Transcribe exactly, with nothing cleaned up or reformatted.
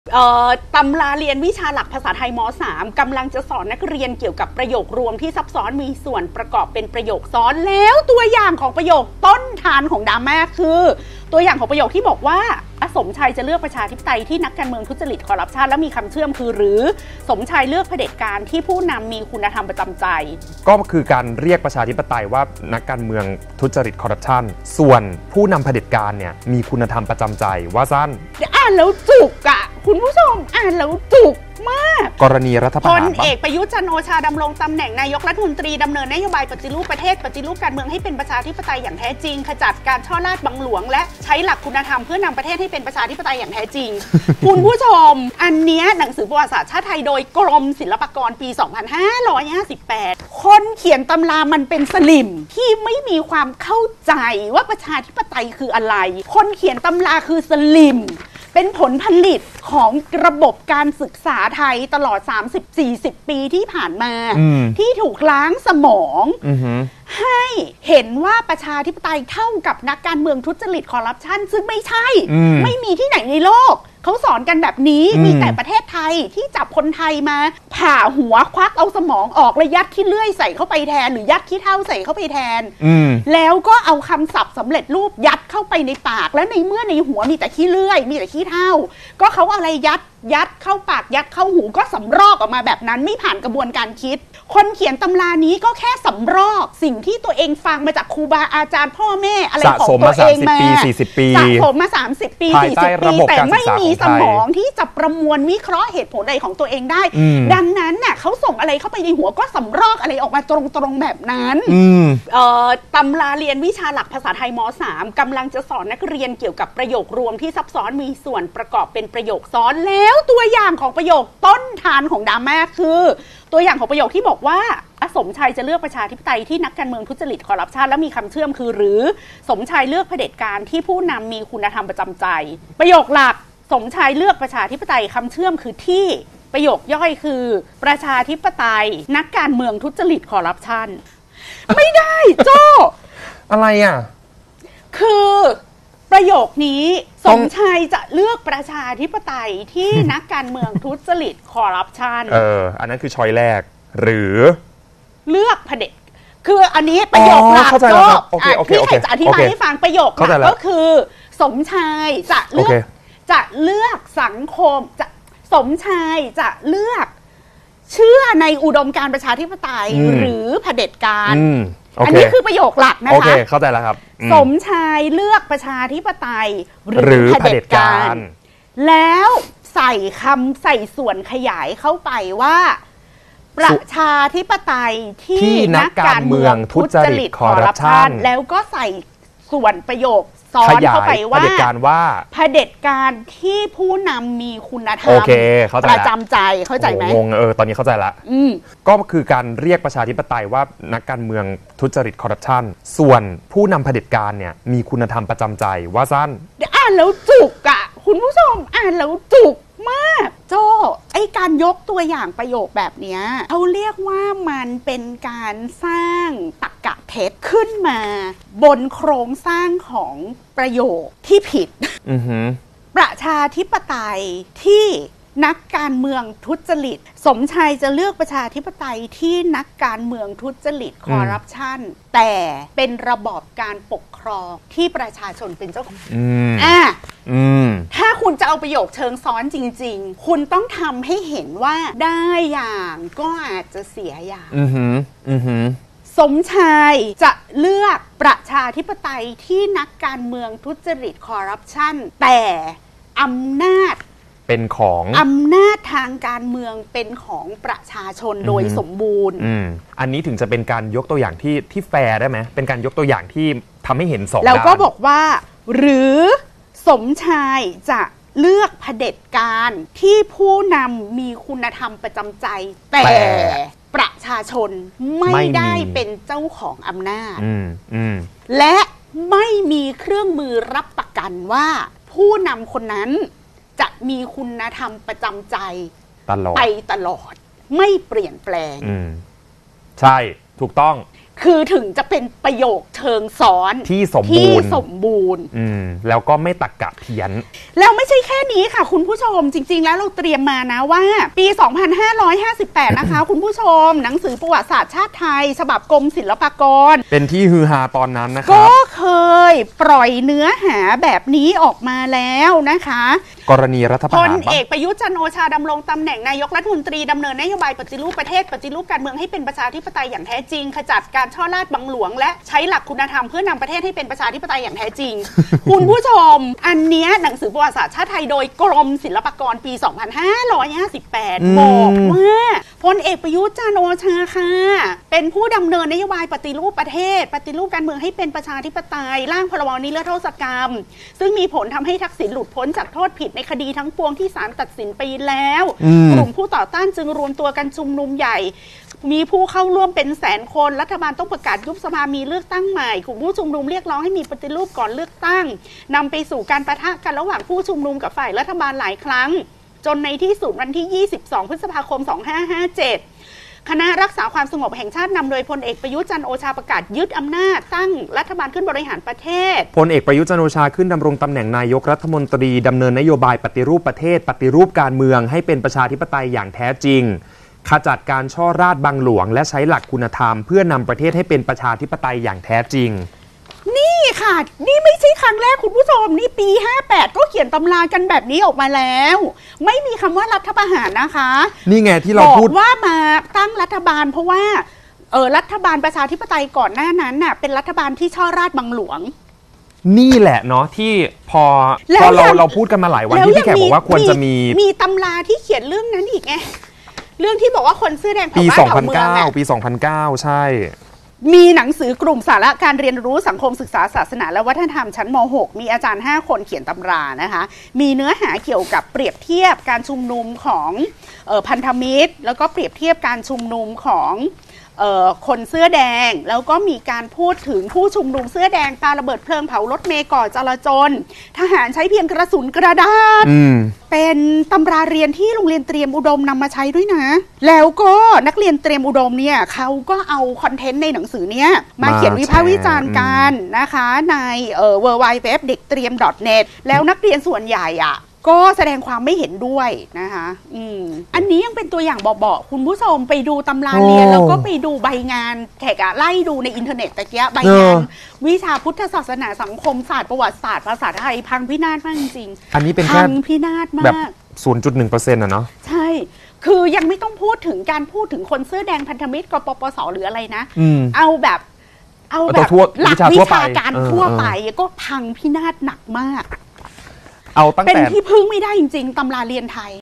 ตำราเรียนวิชาหลักภาษาไทยม .สาม กำลังจะสอนนักเรียนเกี่ยวกับประโยครวมที่ซับซ้อนมีส่วนประกอบเป็นประโยคซ้อนแล้วตัวอย่างของประโยคต้นทานของดราม่าคือตัวอย่างของประโยคที่บอกว่าสมชัยจะเลือกประชาธิปไตยที่นักการเมืองทุจริตคอร์รัปชันและมีคำเชื่อมคือหรือสมชัยเลือกเผด็จการที่ผู้นำมีคุณธรรมประจำใจก็คือการเรียกประชาธิปไตยว่านักการเมืองทุจริตคอร์รัปชันส่วนผู้นำเผด็จการเนี่ยมีคุณธรรมประจำใจว่าสั้นอ่านแล้วจุกอะคุณผู้ชมอ่านแล้วจุกมากกรณีรัฐประหารพลเอกประยุทธ์จันทร์โอชาดำรงตำแหน่งนายกรัฐมนตรีดำเนินนโยบายปฏิรูปประเทศปฏิรูปการเมืองให้เป็นประชาธิปไตยอย่างแท้จริงขจัดการช่อราชบังหลวงและใช้หลักคุณธรรมเพื่อนำประเทศให้เป็นประชาธิปไตยอย่างแท้จริง คุณผู้ชมอันนี้หนังสือประวัติศาสตร์ชาติไทยโดยกรมศิลปากรปี สองพันห้าร้อยห้าสิบแปด คนเขียนตำรามันเป็นสลิมที่ไม่มีความเข้าใจว่าประชาธิปไตยคืออะไรคนเขียนตำราคือสลิมเป็นผลผลิตของระบบการศึกษาไทยตลอด สามสิบถึงสี่สิบ ปีที่ผ่านมาที่ถูกล้างสมองให้เห็นว่าประชาธิปไตยเท่ากับนักการเมืองทุจริตคอร์รัปชันซึ่งไม่ใช่ไม่มีที่ไหนในโลกเขาสอนกันแบบนี้มีแต่ประเทศไทยที่จับคนไทยมาผ่าหัวควักเอาสมองออกแล้วยัดขี้เลื่อยใส่เข้าไปแทนหรือยัดขี้เถ้าใส่เข้าไปแทนแล้วก็เอาคำศัพท์สำเร็จรูปยัดเข้าไปในปากแล้วในเมื่อในหัวมีแต่ขี้เลื่อยมีแต่ขี้เถ้าก็เขาอะไรยัดยัดเข้าปากยัดเข้าหูก็สำรอกออกมาแบบนั้นไม่ผ่านกระบวนการคิดคนเขียนตำรานี้ก็แค่สำรอกสิ่งที่ตัวเองฟังมาจากครูบาอาจารย์พ่อแม่อะไรของตัวเองมาสะสมมาสามสิบปีสะสมมาสามสิบปีสี่สิบปีแต่ไม่มีสมองที่จะประมวลวิเคราะห์เหตุผลใดของตัวเองได้ดังนั้นน่ะเขาส่งอะไรเข้าไปในหัวก็สำรอกอะไรออกมาตรงๆแบบนั้นตำราเรียนวิชาหลักภาษาไทยม .สาม กำลังจะสอนนักเรียนเกี่ยวกับประโยครวมที่ซับซ้อนมีส่วนประกอบเป็นประโยคซ้อนแล้วตัวอย่างของประโยคต้นทานของดราม่าคือตัวอย่างของประโยคที่บอกว่าสมชัยจะเลือกประชาธิปไตยที่นักการเมืองทุจริตคอร์รัปชันและมีคำเชื่อมคือหรือสมชัยเลือกเผด็จการที่ผู้นำมีคุณธรรมประจำใจประโยคหลักสมชัยเลือกประชาธิปไตยคำเชื่อมคือที่ประโยคย่อยคือประชาธิปไตยนักการเมืองทุจริตคอร์รัปชันไม่ได้โจ้อะไรอ่ะคือประโยคนี้สมชัยจะเลือกประชาธิปไตยที่นักการเมืองทุจริตคอร์รัปชันเอออันนั้นคือช้อยแรกหรือเลือกเผด็จคืออันนี้ประโยคหลักก็พี่ไข่จะอธิบายให้ฟังประโยคหลักก็คือสมชัยจะเลือกจะเลือกสังคมจะสมชัยจะเลือกเชื่อในอุดมการณ์ประชาธิปไตยหรือเผด็จการอันนี้คือประโยคหลักนะคะโอเคเข้าใจแล้วครับสมชายเลือกประชาธิปไตยหรือเผด็จการแล้วใส่คำใส่ส่วนขยายเข้าไปว่าประชาธิปไตยที่นักการเมืองทุจริตคอร์รัปชันแล้วก็ใส่ส่วนประโยคซ้อนเข้าไปว่าเผด็จการว่าเผด็จการที่ผู้นำมีคุณธรรมประจำใจเข้าใจไหมงงเออตอนนี้เข้าใจละก็คือการเรียกประชาธิปไตยว่านักการเมืองทุจริตคอร์รัปชันส่วนผู้นำเผด็จการเนี่ยมีคุณธรรมประจำใจว่าสั้นอ่านแล้วจุกอะคุณผู้ชมอ่านแล้วจุกมากโจ้ไอการยกตัวอย่างประโยคแบบนี้เขาเรียกว่ามันเป็นการสร้างตรรกะเท็จขึ้นมาบนโครงสร้างของประโยคที่ผิดประชาธิปไตยที่นักการเมืองทุจริตสมชัยจะเลือกประชาธิปไตยที่นักการเมืองทุจริตคอร์รัปชันแต่เป็นระบอบการปกครองที่ประชาชนเป็นเจ้าของอ่ะถ้าคุณจะเอาประโยคเชิงซ้อนจริงๆคุณต้องทำให้เห็นว่าได้อย่างก็อาจจะเสียอย่างสมชายจะเลือกประชาธิปไตยที่นักการเมืองทุจริตคอร์รัปชันแต่อำนาจเป็นของอำนาจทางการเมืองเป็นของประชาชนโดยสมบูรณ์อันนี้ถึงจะเป็นการยกตัวอย่างที่ที่แฟร์ได้ไหมเป็นการยกตัวอย่างที่ทำให้เห็นสองด้านแล้วก็บอกว่าหรือสมชายจะเลือกเผด็จการที่ผู้นำมีคุณธรรมประจำใจแต่ประชาชนไม่ได้เป็นเจ้าของอำนาจและไม่มีเครื่องมือรับประกันว่าผู้นำคนนั้นจะมีคุณธรรมประจำใจไปตลอดไม่เปลี่ยนแปลงใช่ถูกต้องคือถึงจะเป็นประโยคเชิงซ้อนที่สมบูรณ์ที่สมบูรณ์อืมแล้วก็ไม่ตักกะเพี้ยนแล้วไม่ใช่แค่นี้ค่ะคุณผู้ชมจริงๆแล้วเราเตรียมมานะว่าปี สองพันห้าร้อยห้าสิบแปด นะคะ คุณผู้ชมหนังสือประวัติศาสตร์ชาติไทยฉบับกรมศิลปากรเป็นที่ฮือฮาตอนนั้นนะครับก็เคยปล่อยเนื้อหาแบบนี้ออกมาแล้วนะคะกรณีรัฐประหารพลเอกประยุทธ์จันทร์โอชาดำรงตำแหน่งนายกรัฐมนตรีดำเนินนโยบายปฏิรูปประเทศปฏิรูปการเมืองให้เป็นประชาธิปไตยอย่างแท้จริงขจัดการช่อราชบังหลวงและใช้หลักคุณธรรมเพื่อนำประเทศให้เป็นประชาธิปไตยอย่างแท้จริง คุณผู้ชมอันเนี้ยหนังสือประวัติศาสตร์ชาติไทยโดยกรมศิลปากรปี สองพันห้าร้อยห้าสิบแปด บอกว่าพลเอกประยุทธ์จันทร์โอชาค่ะเป็นผู้ดำเนินนโยบายปฏิรูปประเทศปฏิรูปการเมืองให้เป็นประชาธิปไตยร่างพรบนิรโทษกรรมซึ่งมีผลทำให้ทักษิณหลุดพ้นจากโทษผิดในคดีทั้งปวงที่ศาลตัดสินไปแล้วกลุ่มผู้ต่อต้านจึงรวมตัวกันชุมนุมใหญ่มีผู้เข้าร่วมเป็นแสนคนรัฐบาลต้องประกาศยุบสภามีเลือกตั้งใหม่กลุ่มผู้ชุมนุมเรียกร้องให้มีปฏิรูปก่อนเลือกตั้งนำไปสู่การปะทะกันระหว่างผู้ชุมนุมกับฝ่ายรัฐบาลหลายครั้งจนในที่สุดวันที่ยี่สิบสองพฤษภาคมสองพันห้าร้อยห้าสิบเจ็ดคณะรักษาความสงบแห่งชาตินำโดยพลเอกประยุทธ์จันทร์โอชาประกาศยึดอำนาจตั้งรัฐบาลขึ้นบริหารประเทศพลเอกประยุทธ์จันทร์โอชาขึ้นดำรงตำแหน่งนายกรัฐมนตรีดำเนินนโยบายปฏิรูปประเทศปฏิรูปการเมืองให้เป็นประชาธิปไตยอย่างแท้จริงขจัดการช่อราชบังหลวงและใช้หลักคุณธรรมเพื่อนำประเทศให้เป็นประชาธิปไตยอย่างแท้จริงนี่ค่ะนี่ไม่ใช่ครั้งแรกคุณผู้ชมนี่ปีห้าแปดก็เขียนตำรากันแบบนี้ออกมาแล้วไม่มีคำว่ารัฐประหารนะคะนี่ไงที่เราพูดว่ามาตั้งรัฐบาลเพราะว่าเออรัฐบาลประชาธิปไตยก่อนหน้านั้นน่ะเป็นรัฐบาลที่ช่อราชบังหลวงนี่แหละเนาะที่พอพอเราเราพูดกันมาหลายวันที่พี่แขกบอกว่าควรจะมีมีตำราที่เขียนเรื่องนั้นอีกไงเรื่องที่บอกว่าคนเสื้อแดงปีสองพันเก้าปีสองพันเก้าใช่มีหนังสือกลุ่มสาระการเรียนรู้สังคมศึกษาศาสนาและวัฒนธรรมชั้นม หก มีอาจารย์ห้าคนเขียนตำรานะคะมีเนื้อหาเกี่ยวกับเปรียบเทียบการชุมนุมของเอ่อพันธมิตรแล้วก็เปรียบเทียบการชุมนุมของเอ่อคนเสื้อแดงแล้วก็มีการพูดถึงผู้ชุมนุมเสื้อแดงปาระเบิดเพลิงเผารถเมล์ก่อจลาจลทหารใช้เพียงกระสุนกระดาษเป็นตำราเรียนที่โรงเรียนเตรียมอุดมนำมาใช้ด้วยนะแล้วก็นักเรียนเตรียมอุดมเนี่ยเขาก็เอาคอนเทนต์ในหนังสือเนี้ยมาเขียนวิพากษ์วิจารณ์กันนะคะในเอ่อ ดับเบิลยู ดับเบิลยู ดับเบิลยู ดับเบิลยู ดอท เด็กเตรียม ดอท เน็ต แล้วนักเรียนส่วนใหญ่อ่ะก็แสดงความไม่เห็นด้วยนะคะอืมอันนี้ยังเป็นตัวอย่างเบาๆคุณผู้ชมไปดูตำราเรียนแล้วก็ไปดูใบงานแขกไล่ดูในอินเทอร์เน็ตตะเกียใบงานวิชาพุทธศาสนาสังคมศาสตร์ประวัติศาสตร์ภาษาไทยพังพินาศมากจริงๆอันนี้เป็นแค่พังพินาศมากศูนย์จุดหนึ่งเปอร์เซ็นต์ อ่ะเนาะใช่คือยังไม่ต้องพูดถึงการพูดถึงคนเสื้อแดงพันธมิตรกปปสหรืออะไรนะเอาแบบเอาแบบหลักวิชาการทั่วไปก็พังพินาศหนักมากเอาตั้งแต่เป็นที่พึ่งไม่ได้จริงๆตำราเรียนไทย